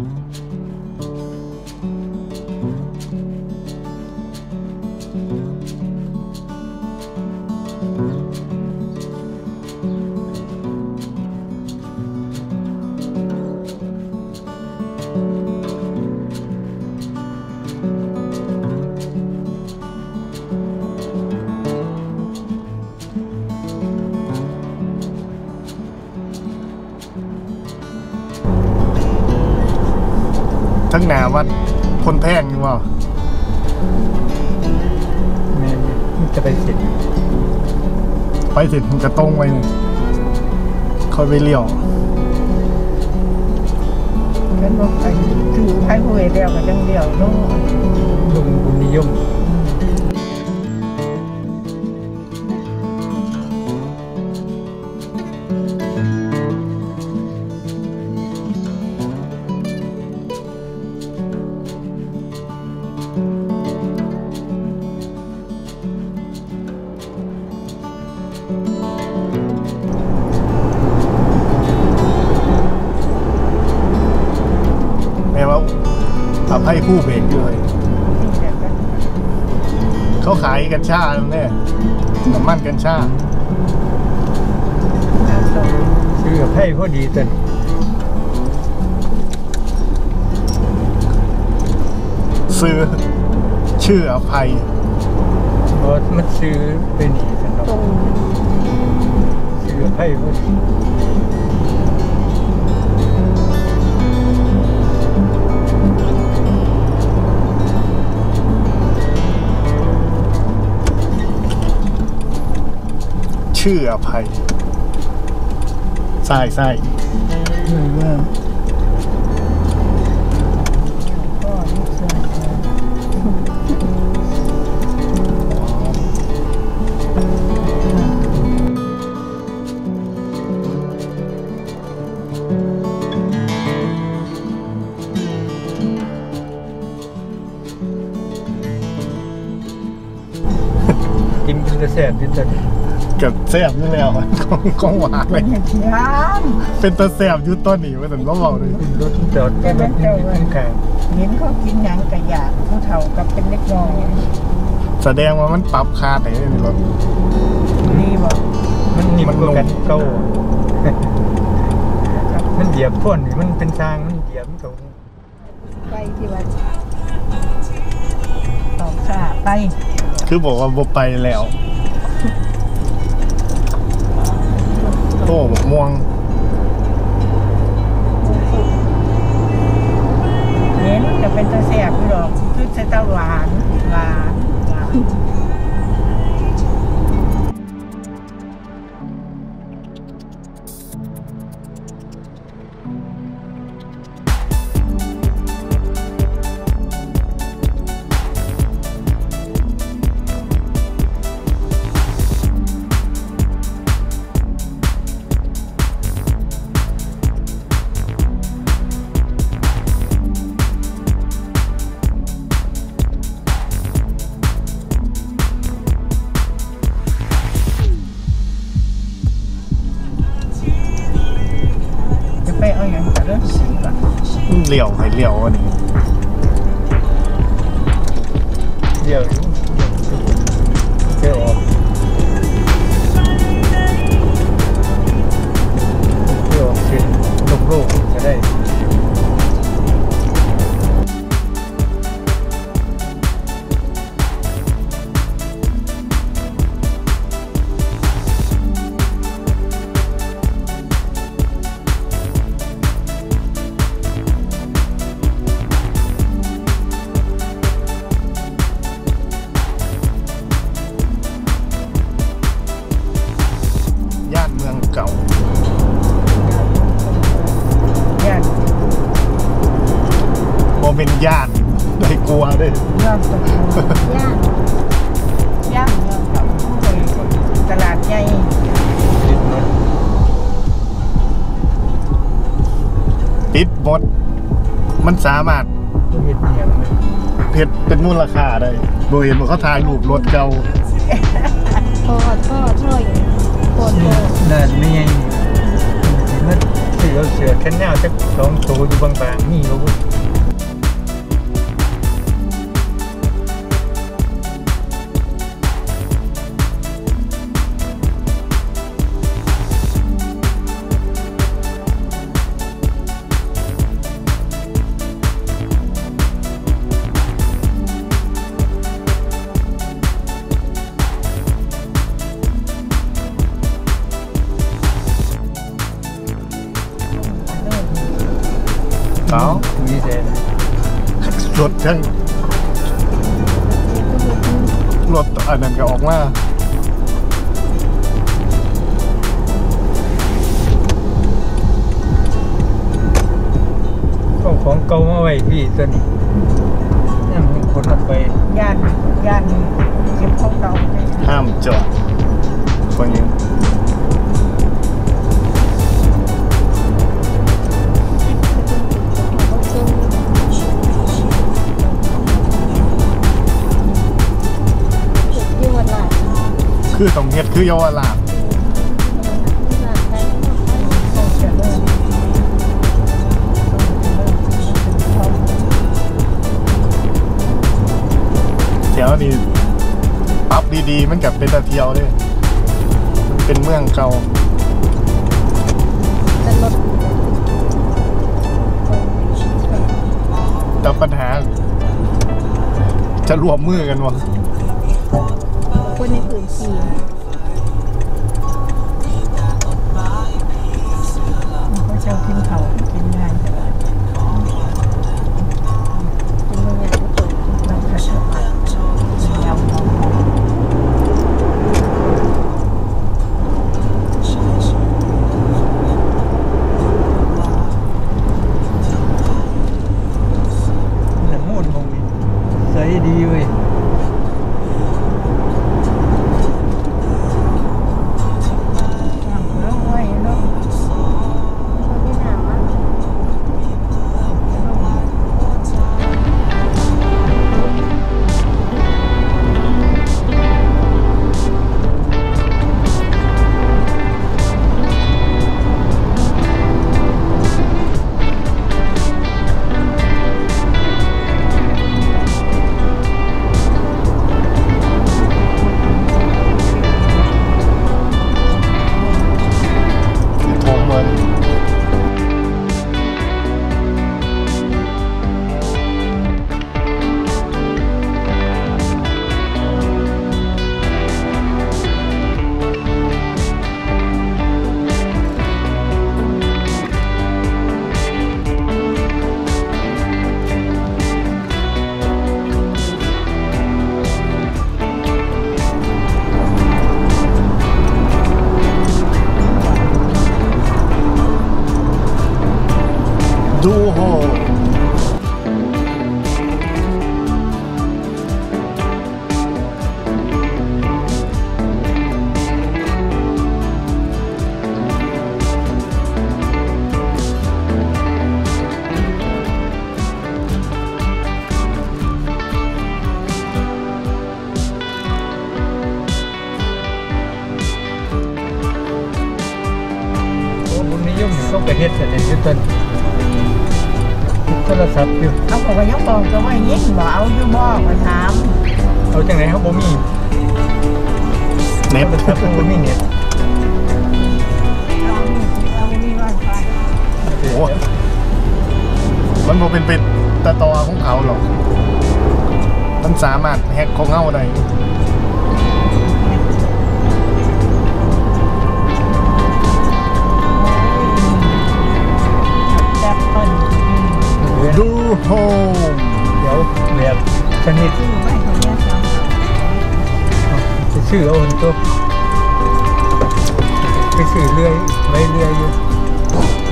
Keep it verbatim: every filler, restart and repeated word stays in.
ทั้งหนาวัดคนแพงอยู่ว่าแม่จะไปเสร็จไปเสร็จมันจะตรงไปค่อยไปเลี้ยวกันบอกไปถือไพ่ผู้เดียวกับจังเดียวโน่ลงบุญนิยมทำให้ผู้เบรกด้วยเขาขายกัญชาเนี่ยน้ำมันกัญชาชื่อให้พอดีแต่ซื้อชื่ออภัยเพราะมันซื้อเป็นอีกสนองชื่อให้พอดีชื่ออภัยใช่ใช่เลยว่ากินเป็นกระแสที่จะกับแซ่บนี่แล้วของของหวานเลยเป็นตะแซ่บยุต้นนี่ว่าแต่ก็บอกเลยรถจอดแต่เป็นเจ้าเห็นเขากินหยังกระยาผู้เฒ่ากับเป็นเล็กน้อยแสดงว่ามันปรับคาไหนในรถนี่บอกมันหนีมันกันเก้ามันเหยียบพ่นมันเป็นทางมันเหยียบตรงไปที่วัดต่อขาไปคือบอกว่าบ่ไปแล้วโอ้บกม่วงเห็นจะเป็นตะแสบพี่ดอกคือจะตะหวานหวานหวานเหลี่ยวให้เหลี่ยวอันนี้เดี๋ยวเดี๋ยวออกเดี๋ยวออกเส้นโล่งๆจะได้เก่าย่านโมเป็นย่านเลยกลัวด้วยย่านย่านย่านเมืองเก่าตลาดใหญ่ติดบดมันสามารถเพชรเป็นมูลค่าได้โดยเห็นว่าเขาถ่ายรูปรถเก่าทอดทอดทอดโคตรนั่นไม่ไงมันเสือเสือแค่แนวจะสองตัวอยู่บางๆนี่เขาพูดเอามีเซนรถทั้งรถอันนั้นก็ออกมาของของเก่ามาไว้พี่ตัวนี้นี่มันคนออกไปย่านย่านเก็บของเก่าไปห้ามจอดคนยังอยู่วันหลังคือต้องเฮ็ดคือเยาวราชหลังไปต้องเจริญต้องเจริญแถวนี้ปรับดีๆมันกับเป็นตะเที่ยวเลยมันเป็นเมืองเก่าแต่รถแต่ปัญหา จะรวมมือกันวะคนในพื้นที่เขาเจ้ากินเขากินง่ายแต่ว่าเป็นเมืองใหญ่ทุกคนเราจะชอบยำมองน้ำมูดมองนี่ใสดีเว้ยน้ำไว้เนาะคนที่หนาวอ่ะทงเหมือนดูโฮโอ้บุญนิยมนี่ต้องไปเฮ็ดแต่ในยุคต้นโทรศัพท์อยู่เขาบอกว่ายังบอกก็ว่ายิงบอกเอาอยู่บ่มาถามเอาจังไหนเขาบ่มีเน็ตโทรศัพท์เขาบ่มีเน็ตเอาเอามีไวไฟโอ้มันบ่เป็นเป็นตะตอของเขาหรอก มันสามารถแฮกของเงาได้แซ่บเปิ้ลดูโฮมเดี๋ยวแบบชนิดชื่อไม่เขาเนี่ยสามจะชื่อเอาตัวไปชื่อเรื่อยไว้เรื่อยอยู่